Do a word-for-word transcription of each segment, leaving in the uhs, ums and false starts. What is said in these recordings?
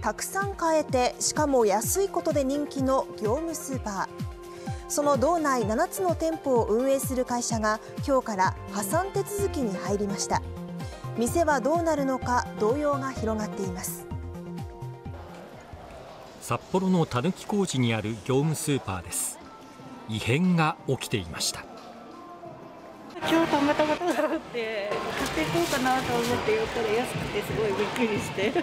たくさん買えて、しかも安いことで人気の業務スーパー。その道内ななつの店舗を運営する会社が今日から破産手続きに入りました。店はどうなるのか動揺が広がっています。 札幌のたぬき工事にある業務スーパーです。異変が起きていました。 今日たまたまと思って買っていこうかなと思って寄ったら安くてすごいびっくりして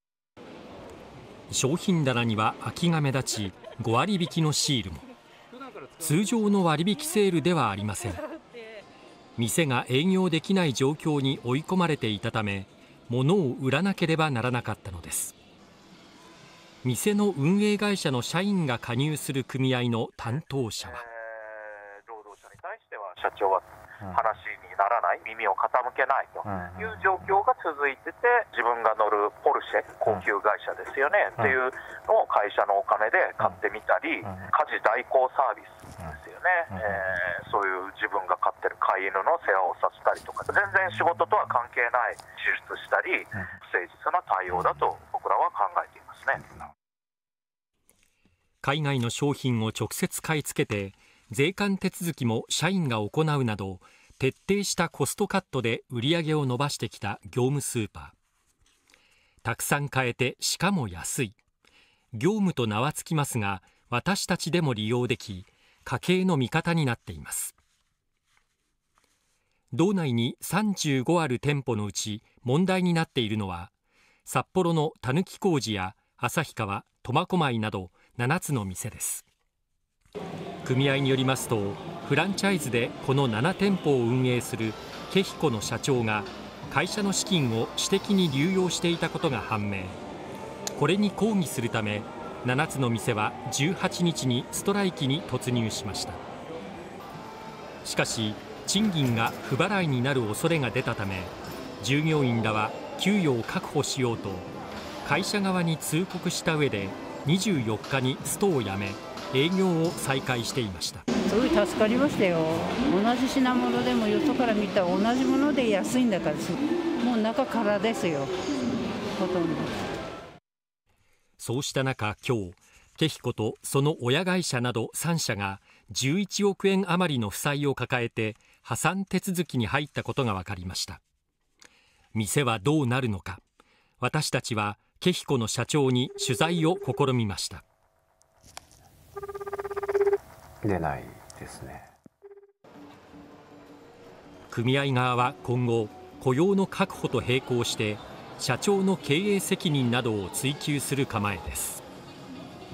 商品棚には空きが目立ち、ごわり引きのシールも。通常の割引セールではありません。店が営業できない状況に追い込まれていたため、物を売らなければならなかったのです。店の運営会社の社員が加入する組合の担当者は、 えー、労働者に対しては社長は話にならない、耳を傾けないという状況が続いてて、自分が乗るポルシェ、高級会社ですよね、っていうのを会社のお金で買ってみたり、家事代行サービスですよね、えー、そういう自分が飼ってる飼い犬の世話をさせたりとか、全然仕事とは関係ない支出したり、不誠実な対応だと僕らは考えていますね。 海外の商品を直接買い付けて、税関手続きも社員が行うなど、徹底したコストカットで売り上げを伸ばしてきた業務スーパー。たくさん買えて、しかも安い。業務と名はつきますが、私たちでも利用でき、家計の味方になっています。道内にさんじゅうごある店舗のうち問題になっているのは、札幌のたぬき工事や旭川、苫小牧などななつの店です。組合によりますと、フランチャイズでこのなな店舗を運営するケヒコの社長が会社の資金を私的に流用していたことが判明。これに抗議するため、ななつの店はじゅうはちにちにストライキに突入しました。しかし賃金が不払いになる恐れが出たため、従業員らは給与を確保しようと会社側に通告した上で、にじゅうよっかにストを辞め、営業を再開していました。 すごい助かりましたよ。同じ品物でもよそから見たら同じもので安いんだから、もう中からですよ、ほとんど。 そうした中、今日ケヒコとその親会社などさんしゃがじゅういちおくえん余りの負債を抱えて破産手続きに入ったことが分かりました。店はどうなるのか、私たちはケヒコの社長に取材を試みました。 出ないですね。 組合側は今後、雇用の確保と並行して社長の経営責任などを追及する構えです。